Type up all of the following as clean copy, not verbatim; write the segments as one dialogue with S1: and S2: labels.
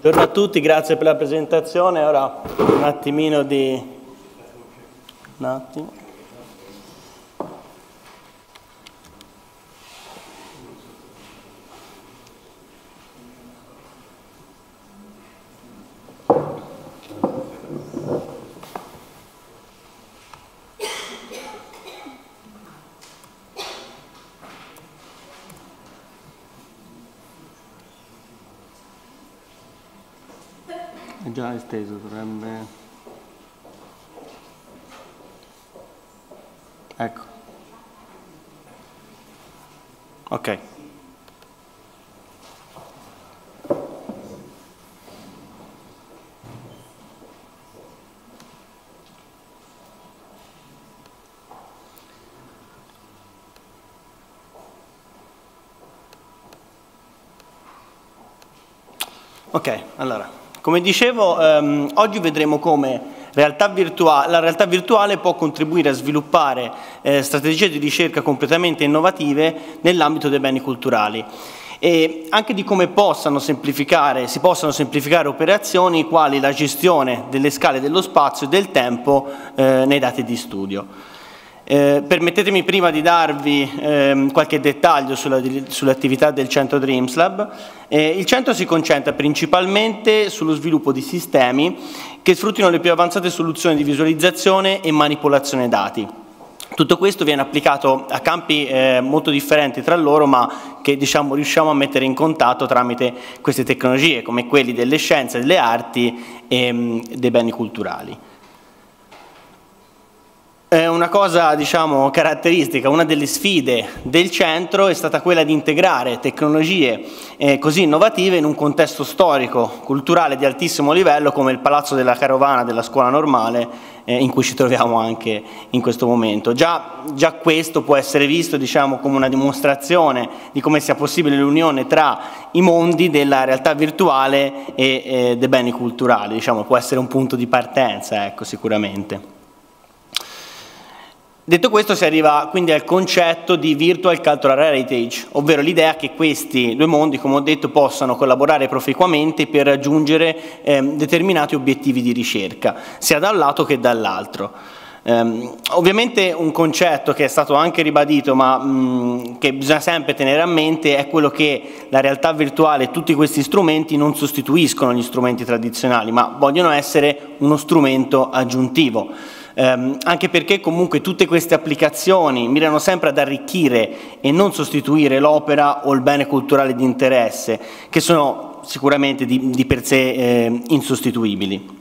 S1: Buongiorno a tutti, grazie per la presentazione. Ora un attimino di... Un attimo. È già esteso, dovrebbe... Ecco. Ok. Ok, allora... Come dicevo, oggi vedremo come la realtà virtuale può contribuire a sviluppare strategie di ricerca completamente innovative nell'ambito dei beni culturali e anche di come si possano semplificare operazioni quali la gestione delle scale dello spazio e del tempo nei dati di studio. Permettetemi prima di darvi qualche dettaglio sulle attività del Centro Dreams Lab. Il centro si concentra principalmente sullo sviluppo di sistemi che sfruttino le più avanzate soluzioni di visualizzazione e manipolazione dati. Tutto questo viene applicato a campi molto differenti tra loro, ma che riusciamo a mettere in contatto tramite queste tecnologie, come quelli delle scienze, delle arti e dei beni culturali. Una cosa, caratteristica, una delle sfide del centro è stata quella di integrare tecnologie così innovative in un contesto storico, culturale di altissimo livello come il Palazzo della Carovana della Scuola Normale in cui ci troviamo anche in questo momento. Già questo può essere visto come una dimostrazione di come sia possibile l'unione tra i mondi della realtà virtuale e dei beni culturali, può essere un punto di partenza, ecco, sicuramente. Detto questo, si arriva quindi al concetto di Virtual Cultural Heritage, ovvero l'idea che questi due mondi, come ho detto, possano collaborare proficuamente per raggiungere determinati obiettivi di ricerca, sia da un lato che dall'altro. Ovviamente un concetto che è stato anche ribadito, ma che bisogna sempre tenere a mente, è quello che la realtà virtuale e tutti questi strumenti non sostituiscono gli strumenti tradizionali, ma vogliono essere uno strumento aggiuntivo. Anche perché comunque tutte queste applicazioni mirano sempre ad arricchire e non sostituire l'opera o il bene culturale di interesse, che sono sicuramente di per sé insostituibili.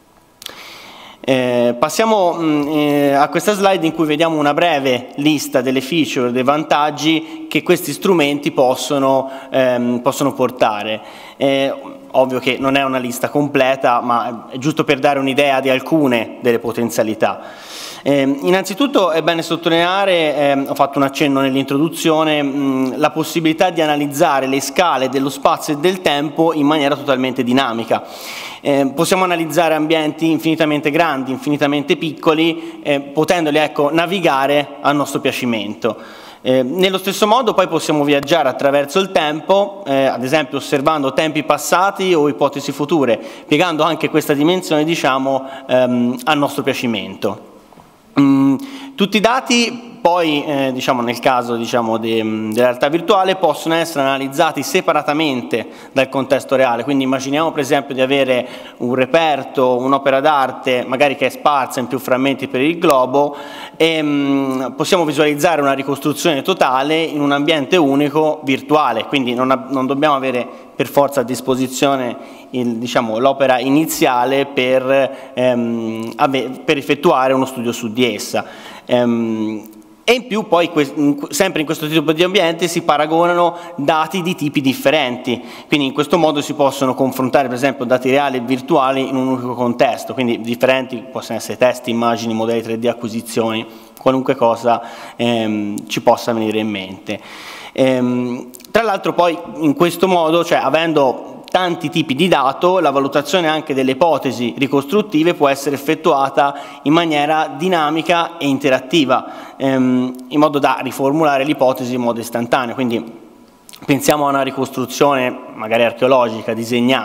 S1: Passiamo a questa slide in cui vediamo una breve lista delle feature, dei vantaggi che questi strumenti possono portare. Ovvio che non è una lista completa, ma è giusto per dare un'idea di alcune delle potenzialità. Innanzitutto è bene sottolineare, ho fatto un accenno nell'introduzione, la possibilità di analizzare le scale dello spazio e del tempo in maniera totalmente dinamica. Possiamo analizzare ambienti infinitamente grandi, infinitamente piccoli, potendoli navigare a nostro piacimento. Nello stesso modo poi possiamo viaggiare attraverso il tempo, ad esempio osservando tempi passati o ipotesi future, piegando anche questa dimensione a nostro piacimento. Tutti i dati poi, nel caso della realtà virtuale, possono essere analizzati separatamente dal contesto reale, quindi immaginiamo per esempio di avere un reperto, un'opera d'arte, magari che è sparsa in più frammenti per il globo, e possiamo visualizzare una ricostruzione totale in un ambiente unico virtuale, quindi non dobbiamo avere per forza a disposizione l'opera iniziale per effettuare uno studio su di essa. E in più poi, sempre in questo tipo di ambiente, si paragonano dati di tipi differenti, quindi in questo modo si possono confrontare per esempio dati reali e virtuali in un unico contesto, quindi differenti possono essere testi, immagini, modelli 3D, acquisizioni, qualunque cosa ci possa venire in mente. Tra l'altro poi in questo modo, avendo tanti tipi di dato, la valutazione anche delle ipotesi ricostruttive può essere effettuata in maniera dinamica e interattiva, in modo da riformulare l'ipotesi in modo istantaneo. Quindi pensiamo a una ricostruzione magari archeologica disegnata,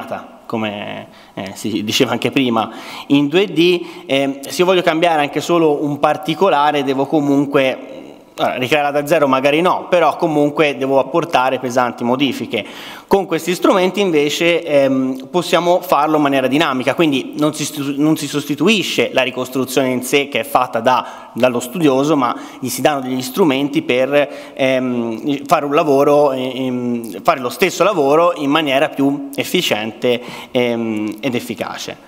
S1: come si diceva anche prima, in 2D. Se io voglio cambiare anche solo un particolare, devo comunque ricrearla da zero, magari no, però comunque devo apportare pesanti modifiche. Con questi strumenti invece possiamo farlo in maniera dinamica, quindi non si sostituisce la ricostruzione in sé che è fatta dallo studioso, ma gli si danno degli strumenti per fare un lavoro, fare lo stesso lavoro in maniera più efficiente ed efficace.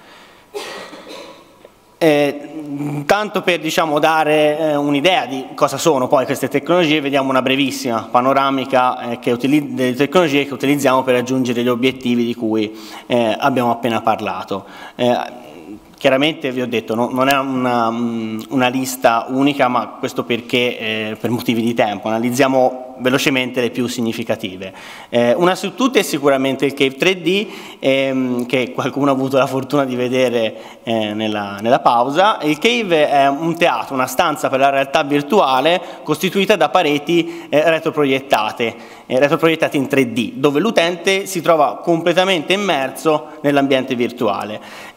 S1: Tanto per dare un'idea di cosa sono poi queste tecnologie, vediamo una brevissima panoramica delle tecnologie che utilizziamo per raggiungere gli obiettivi di cui abbiamo appena parlato. Chiaramente vi ho detto, non è una lista unica, ma questo perché per motivi di tempo analizziamo velocemente le più significative. Una su tutte è sicuramente il Cave 3D, che qualcuno ha avuto la fortuna di vedere nella pausa. Il Cave è un teatro, una stanza per la realtà virtuale costituita da pareti retroproiettate in 3D, dove l'utente si trova completamente immerso nell'ambiente virtuale.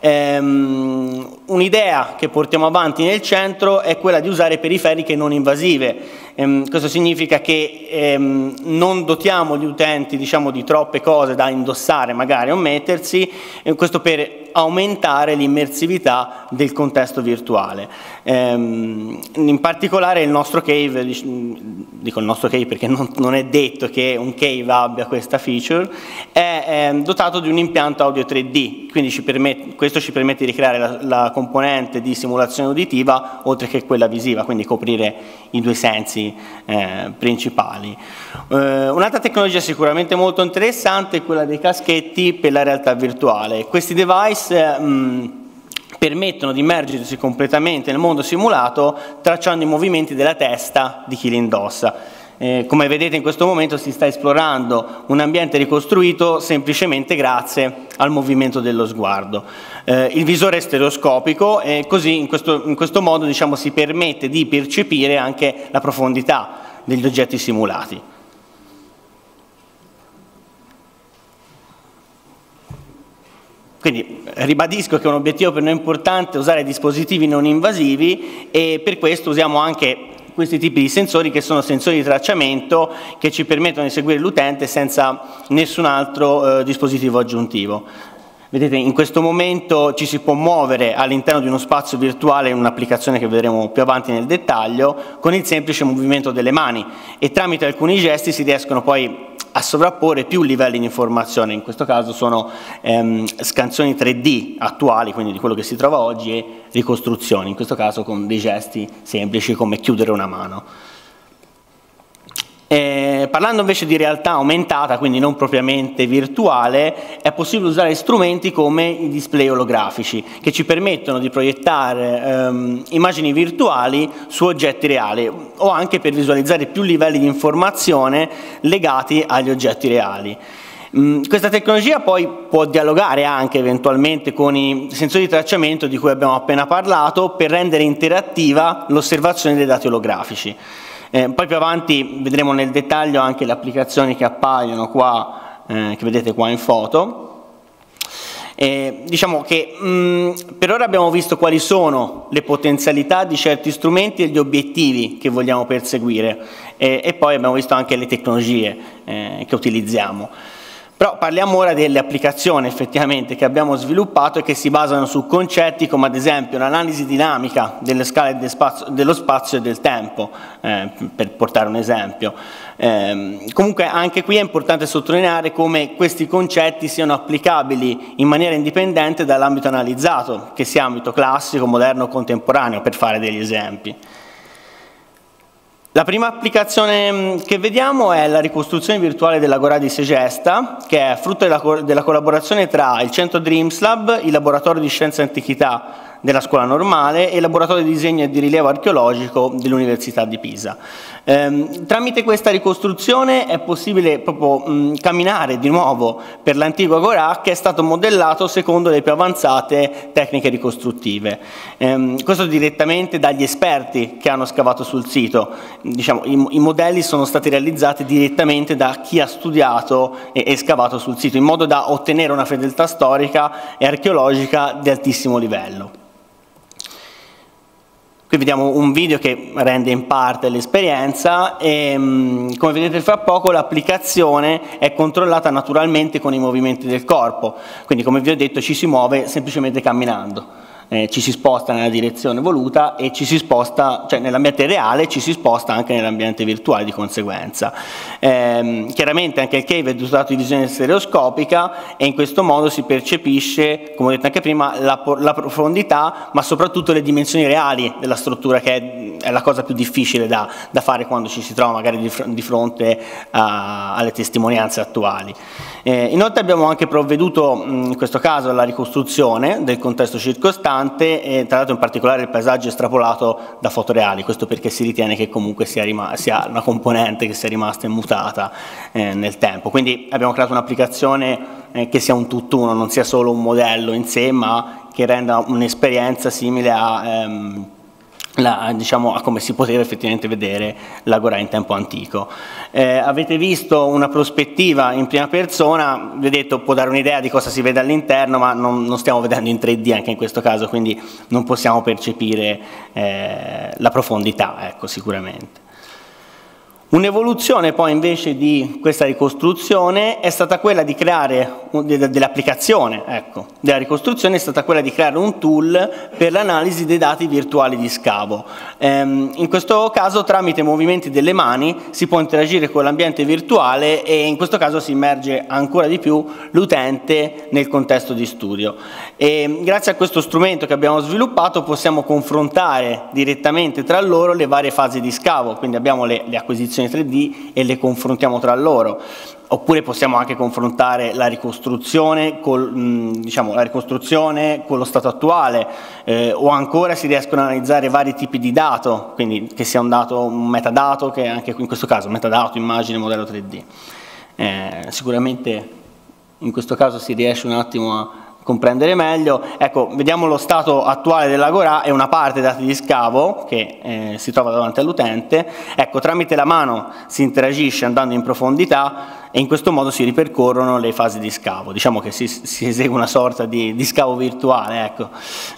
S1: Un'idea che portiamo avanti nel centro è quella di usare periferiche non invasive. Questo significa che non dotiamo gli utenti di troppe cose da indossare magari o mettersi, questo per aumentare l'immersività del contesto virtuale. In particolare il nostro Cave, dico il nostro Cave perché non è detto che un Cave abbia questa feature, è dotato di un impianto audio 3D, quindi questo ci permette di creare la componente di simulazione uditiva oltre che quella visiva, quindi coprire i due sensi principali. Un'altra tecnologia sicuramente molto interessante è quella dei caschetti per la realtà virtuale. Questi device permettono di immergersi completamente nel mondo simulato tracciando i movimenti della testa di chi li indossa. Come vedete in questo momento si sta esplorando un ambiente ricostruito semplicemente grazie al movimento dello sguardo. Il visore è stereoscopico e così in questo modo si permette di percepire anche la profondità degli oggetti simulati. Quindi ribadisco che è un obiettivo per noi importante usare dispositivi non invasivi e per questo usiamo anche questi tipi di sensori che sono sensori di tracciamento che ci permettono di seguire l'utente senza nessun altro dispositivo aggiuntivo. Vedete, in questo momento ci si può muovere all'interno di uno spazio virtuale in un'applicazione che vedremo più avanti nel dettaglio con il semplice movimento delle mani e tramite alcuni gesti si riescono poi a sovrapporre più livelli di informazione, in questo caso sono scansioni 3D attuali, quindi di quello che si trova oggi, e ricostruzioni, in questo caso con dei gesti semplici come chiudere una mano. Parlando invece di realtà aumentata, quindi non propriamente virtuale, è possibile usare strumenti come i display olografici che ci permettono di proiettare immagini virtuali su oggetti reali o anche per visualizzare più livelli di informazione legati agli oggetti reali. Questa tecnologia poi può dialogare anche eventualmente con i sensori di tracciamento di cui abbiamo appena parlato per rendere interattiva l'osservazione dei dati olografici. Poi più avanti vedremo nel dettaglio anche le applicazioni che appaiono qua, che vedete qua in foto. Diciamo che per ora abbiamo visto quali sono le potenzialità di certi strumenti e gli obiettivi che vogliamo perseguire e poi abbiamo visto anche le tecnologie che utilizziamo. Però parliamo ora delle applicazioni effettivamente che abbiamo sviluppato e che si basano su concetti come ad esempio l'analisi dinamica delle scale dello spazio e del tempo, per portare un esempio. Comunque anche qui è importante sottolineare come questi concetti siano applicabili in maniera indipendente dall'ambito analizzato, che sia ambito classico, moderno o contemporaneo, per fare degli esempi. La prima applicazione che vediamo è la ricostruzione virtuale dell'Agora di Segesta, che è frutto della collaborazione tra il Centro Dreams Lab, il Laboratorio di Scienza e Antichità della Scuola Normale e il Laboratorio di Disegno e di Rilievo Archeologico dell'Università di Pisa. Tramite questa ricostruzione è possibile proprio camminare di nuovo per l'antico Agorà, che è stato modellato secondo le più avanzate tecniche ricostruttive. Questo direttamente dagli esperti che hanno scavato sul sito. Diciamo, i modelli sono stati realizzati direttamente da chi ha studiato e scavato sul sito, in modo da ottenere una fedeltà storica e archeologica di altissimo livello. Qui vediamo un video che rende in parte l'esperienza e come vedete fra poco l'applicazione è controllata naturalmente con i movimenti del corpo, quindi come vi ho detto ci si muove semplicemente camminando. Ci si sposta nella direzione voluta e ci si sposta, cioè nell'ambiente reale ci si sposta anche nell'ambiente virtuale di conseguenza. Chiaramente anche il cave è dotato di visione stereoscopica e in questo modo si percepisce, come ho detto anche prima, la profondità, ma soprattutto le dimensioni reali della struttura, che è la cosa più difficile da fare quando ci si trova magari di fronte alle testimonianze attuali. Inoltre abbiamo anche provveduto in questo caso alla ricostruzione del contesto circostante, e tra l'altro in particolare il paesaggio estrapolato da foto reali, questo perché si ritiene che comunque sia una componente che sia rimasta immutata nel tempo. Quindi abbiamo creato un'applicazione che sia un tutt'uno, non sia solo un modello in sé, ma che renda un'esperienza simile diciamo, a come si poteva effettivamente vedere l'Agorà in tempo antico. Avete visto una prospettiva in prima persona, vi ho detto può dare un'idea di cosa si vede all'interno, ma non stiamo vedendo in 3D anche in questo caso, quindi non possiamo percepire la profondità, ecco, sicuramente. Un'evoluzione poi invece di questa ricostruzione è stata quella di creare, dell'applicazione della ricostruzione è stata quella di creare un tool per l'analisi dei dati virtuali di scavo. In questo caso tramite movimenti delle mani si può interagire con l'ambiente virtuale e in questo caso si immerge ancora di più l'utente nel contesto di studio. E grazie a questo strumento che abbiamo sviluppato possiamo confrontare direttamente tra loro le varie fasi di scavo, quindi abbiamo le acquisizioni 3D e le confrontiamo tra loro, oppure possiamo anche confrontare la ricostruzione diciamo, la ricostruzione con lo stato attuale, o ancora si riescono a analizzare vari tipi di dato, quindi che sia un metadato, che anche in questo caso metadato, immagine, modello 3D. Sicuramente in questo caso si riesce un attimo a comprendere meglio. Ecco, vediamo lo stato attuale dell'Agorà e una parte dei dati di scavo che si trova davanti all'utente. Ecco, tramite la mano si interagisce andando in profondità e in questo modo si ripercorrono le fasi di scavo. Diciamo che si esegue una sorta di scavo virtuale, ecco.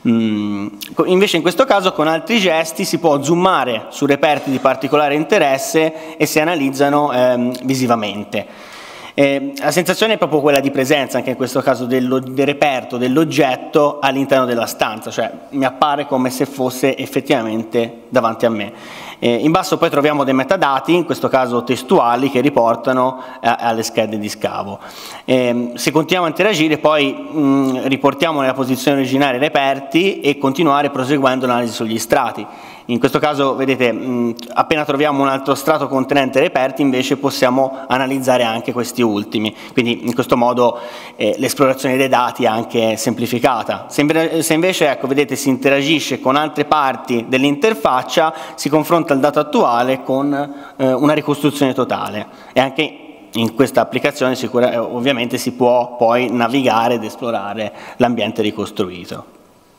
S1: Invece in questo caso con altri gesti si può zoomare su reperti di particolare interesse e si analizzano visivamente. La sensazione è proprio quella di presenza, anche in questo caso, del reperto, dell'oggetto all'interno della stanza, cioè mi appare come se fosse effettivamente davanti a me. In basso poi troviamo dei metadati, in questo caso testuali, che riportano alle schede di scavo. Se continuiamo a interagire poi riportiamo nella posizione originaria i reperti e continuare proseguendo l'analisi sugli strati. In questo caso, vedete, appena troviamo un altro strato contenente reperti, invece possiamo analizzare anche questi ultimi. Quindi in questo modo l'esplorazione dei dati è anche semplificata. Se invece, ecco, vedete, si interagisce con altre parti dell'interfaccia, si confronta il dato attuale con una ricostruzione totale. E anche in questa applicazione ovviamente si può poi navigare ed esplorare l'ambiente ricostruito.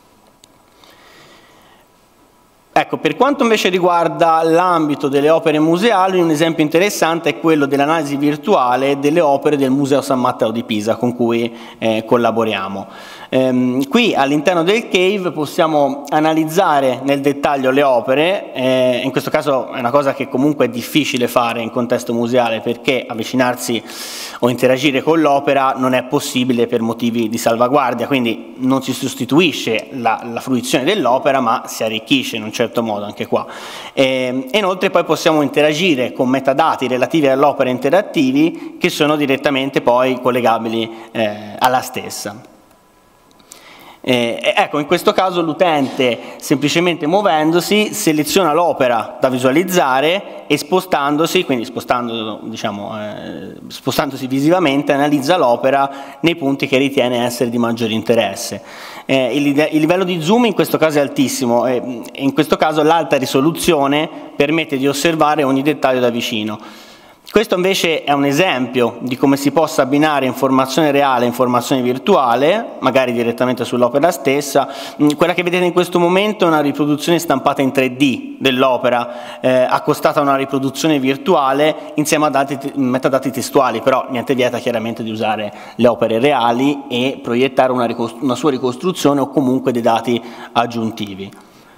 S1: Ecco, per quanto invece riguarda l'ambito delle opere museali, un esempio interessante è quello dell'analisi virtuale delle opere del Museo San Matteo di Pisa, con cui collaboriamo. Qui all'interno del cave possiamo analizzare nel dettaglio le opere, in questo caso è una cosa che comunque è difficile fare in contesto museale, perché avvicinarsi o interagire con l'opera non è possibile per motivi di salvaguardia, quindi non si sostituisce la fruizione dell'opera, ma si arricchisce in un certo modo anche qua. Inoltre poi possiamo interagire con metadati relativi all'opera interattivi che sono direttamente poi collegabili alla stessa. Ecco, in questo caso l'utente, semplicemente muovendosi, seleziona l'opera da visualizzare e spostandosi, quindi spostandosi visivamente, analizza l'opera nei punti che ritiene essere di maggiore interesse. Il livello di zoom in questo caso è altissimo e in questo caso l'alta risoluzione permette di osservare ogni dettaglio da vicino. Questo invece è un esempio di come si possa abbinare informazione reale e informazione virtuale, magari direttamente sull'opera stessa. Quella che vedete in questo momento è una riproduzione stampata in 3D dell'opera, accostata a una riproduzione virtuale insieme a metadati testuali, però niente vieta chiaramente di usare le opere reali e proiettare una sua ricostruzione o comunque dei dati aggiuntivi.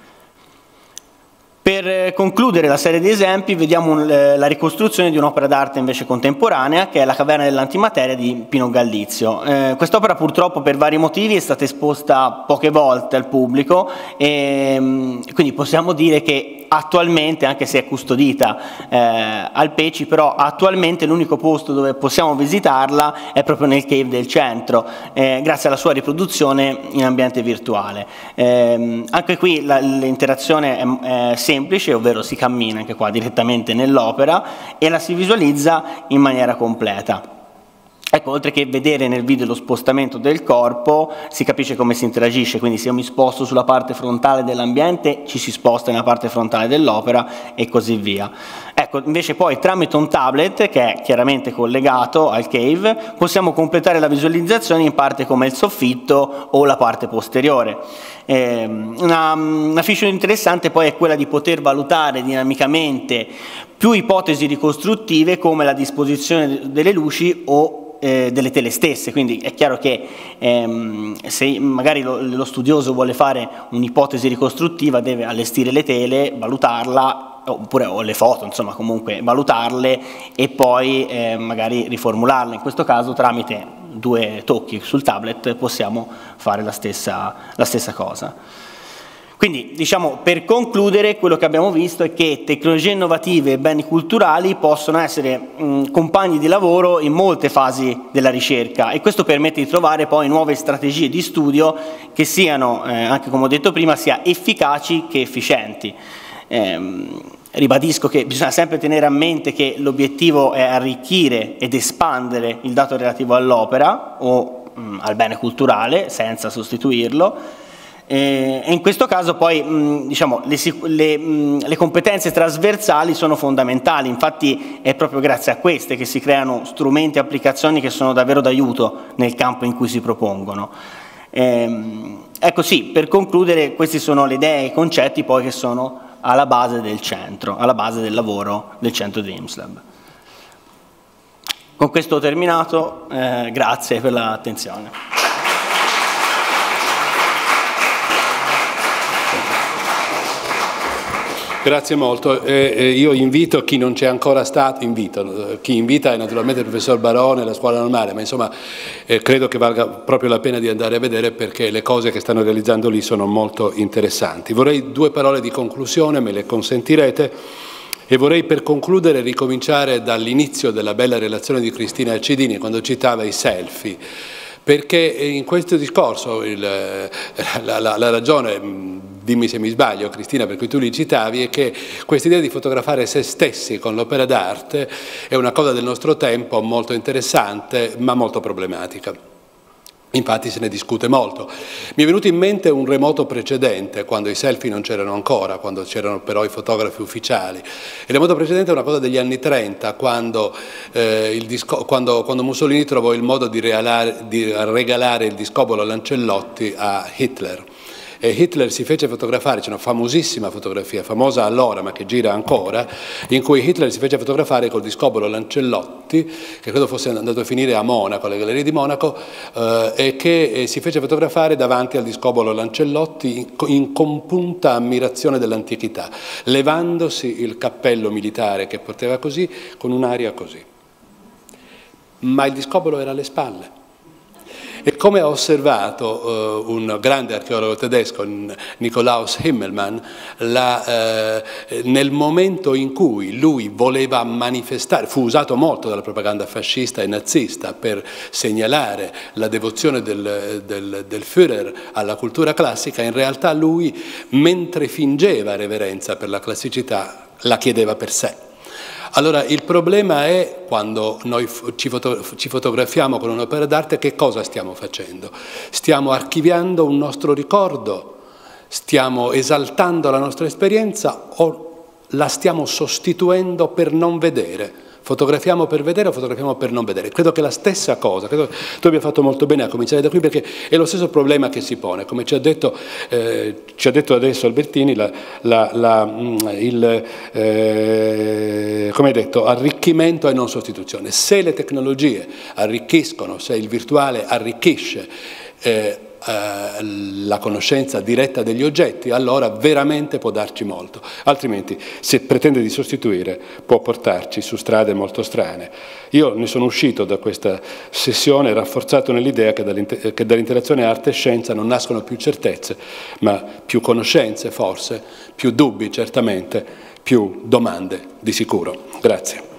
S1: Per concludere la serie di esempi vediamo la ricostruzione di un'opera d'arte invece contemporanea, che è La caverna dell'antimateria di Pino Gallizio. Quest'opera purtroppo per vari motivi è stata esposta poche volte al pubblico e quindi possiamo dire che attualmente, anche se è custodita al PECI, però attualmente l'unico posto dove possiamo visitarla è proprio nel cave del centro, grazie alla sua riproduzione in ambiente virtuale. Anche qui l'interazione è semplice, ovvero si cammina anche qua direttamente nell'opera e la si visualizza in maniera completa. Ecco, oltre che vedere nel video lo spostamento del corpo, si capisce come si interagisce, quindi se io mi sposto sulla parte frontale dell'ambiente, ci si sposta nella parte frontale dell'opera e così via. Ecco, invece poi tramite un tablet, che è chiaramente collegato al cave, possiamo completare la visualizzazione in parte come il soffitto o la parte posteriore. Una feature interessante poi è quella di poter valutare dinamicamente più ipotesi ricostruttive come la disposizione delle luci o delle tele stesse, quindi è chiaro che se magari lo studioso vuole fare un'ipotesi ricostruttiva deve allestire le tele, valutarla, oppure o le foto, insomma comunque valutarle e poi magari riformularle. In questo caso tramite 2 tocchi sul tablet possiamo fare la stessa cosa. Quindi, diciamo, per concludere, quello che abbiamo visto è che tecnologie innovative e beni culturali possono essere compagni di lavoro in molte fasi della ricerca e questo permette di trovare poi nuove strategie di studio che siano, anche come ho detto prima, sia efficaci che efficienti. Ribadisco che bisogna sempre tenere a mente che l'obiettivo è arricchire ed espandere il dato relativo all'opera o al bene culturale senza sostituirlo. E in questo caso poi diciamo, le competenze trasversali sono fondamentali, infatti è proprio grazie a queste che si creano strumenti e applicazioni che sono davvero d'aiuto nel campo in cui si propongono. Ecco sì, per concludere queste sono le idee e i concetti poi che sono alla base del centro, alla base del lavoro del centro DreamsLab. Con questo ho terminato, grazie per l'attenzione.
S2: Grazie molto. Io invito chi non c'è ancora stato, chi invita è naturalmente il professor Barone, la scuola normale, ma insomma credo che valga proprio la pena di andare a vedere perché le cose che stanno realizzando lì sono molto interessanti. Vorrei 2 parole di conclusione, me le consentirete, e vorrei per concludere ricominciare dall'inizio della bella relazione di Cristina Alcidini quando citava i selfie. Perché in questo discorso la ragione, dimmi se mi sbaglio Cristina, per cui tu li citavi, è che questa idea di fotografare se stessi con l'opera d'arte è una cosa del nostro tempo molto interessante ma molto problematica. Infatti se ne discute molto. Mi è venuto in mente un remoto precedente, quando i selfie non c'erano ancora, quando c'erano però i fotografi ufficiali. Il remoto precedente è una cosa degli anni 30, quando Mussolini trovò il modo di regalare il discobolo Lancellotti a Hitler. E Hitler si fece fotografare, c'è una famosissima fotografia, famosa allora ma che gira ancora, in cui Hitler si fece fotografare col discobolo Lancellotti, che credo fosse andato a finire a Monaco, alle Gallerie di Monaco, e che si fece fotografare davanti al discobolo Lancellotti in compunta ammirazione dell'antichità, levandosi il cappello militare che portava così, con un'aria così. Ma il discobolo era alle spalle. E come ha osservato un grande archeologo tedesco, Nikolaus Himmelmann, nel momento in cui lui voleva manifestare, fu usato molto dalla propaganda fascista e nazista per segnalare la devozione del Führer alla cultura classica, in realtà lui, mentre fingeva reverenza per la classicità, la chiedeva per sé. Allora il problema è, quando noi ci fotografiamo con un'opera d'arte, che cosa stiamo facendo? Stiamo archiviando un nostro ricordo? Stiamo esaltando la nostra esperienza o la stiamo sostituendo per non vedere? Fotografiamo per vedere o fotografiamo per non vedere? Credo che la stessa cosa, credo che tu abbia fatto molto bene a cominciare da qui, perché è lo stesso problema che si pone, come ci ha detto adesso Albertini, come hai detto, arricchimento e non sostituzione. Se le tecnologie arricchiscono, se il virtuale arricchisce la conoscenza diretta degli oggetti, allora veramente può darci molto, altrimenti se pretende di sostituire può portarci su strade molto strane. Io ne sono uscito da questa sessione rafforzato nell'idea che dall'interazione arte e scienza non nascono più certezze, ma più conoscenze forse, più dubbi certamente, più domande di sicuro. Grazie.